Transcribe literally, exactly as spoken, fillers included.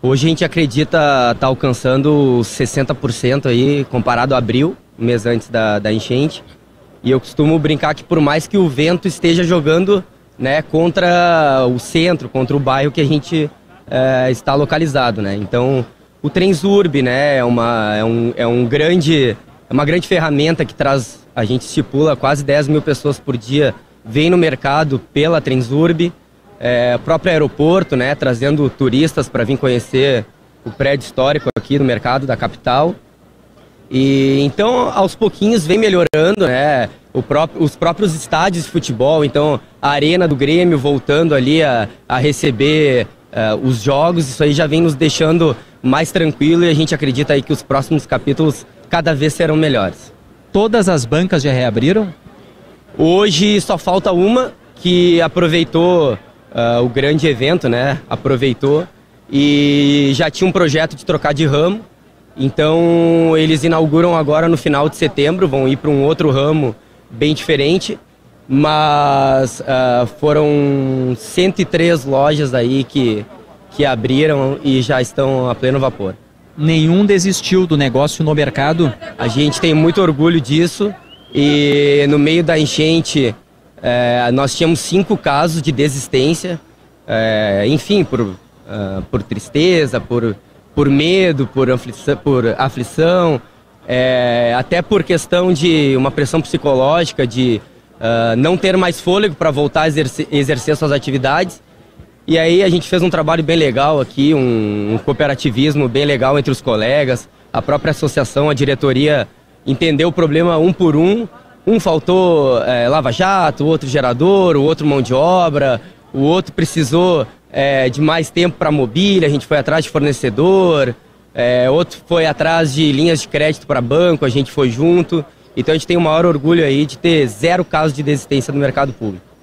Hoje a gente acredita estar tá alcançando sessenta por cento aí, comparado a abril, um mês antes da, da enchente. E eu costumo brincar que por mais que o vento esteja jogando, né, contra o centro, contra o bairro que a gente é, está localizado, né? Então, o Transurb, né, é uma, é um, é um grande, é uma grande ferramenta que traz, a gente estipula quase dez mil pessoas por dia, vem no mercado pela Transurb. É, o próprio aeroporto, né, trazendo turistas para vir conhecer o prédio histórico aqui do mercado da capital. E então, aos pouquinhos, vem melhorando, né, o próprio, os próprios estádios de futebol. Então, a arena do Grêmio voltando ali a, a receber uh, os jogos, isso aí já vem nos deixando mais tranquilo, e a gente acredita aí que os próximos capítulos cada vez serão melhores. Todas as bancas já reabriram? Hoje só falta uma que aproveitou Uh, o grande evento, né, aproveitou e já tinha um projeto de trocar de ramo, então eles inauguram agora no final de setembro, vão ir para um outro ramo bem diferente, mas uh, foram cento e três lojas aí que, que abriram e já estão a pleno vapor. Nenhum desistiu do negócio no mercado? A gente tem muito orgulho disso, e no meio da enchente É, nós tínhamos cinco casos de desistência, é, enfim, por, uh, por tristeza, por, por medo, por aflição, por aflição é, até por questão de uma pressão psicológica, de uh, não ter mais fôlego para voltar a exercer, exercer suas atividades. E aí a gente fez um trabalho bem legal aqui, um, um cooperativismo bem legal entre os colegas, a própria associação, a diretoria entendeu o problema um por um. Um faltou é, lava-jato, o outro gerador, o outro mão de obra, o outro precisou é, de mais tempo para mobília, a gente foi atrás de fornecedor, é, outro foi atrás de linhas de crédito para banco, a gente foi junto. Então a gente tem o maior orgulho aí de ter zero casos de desistência no mercado público.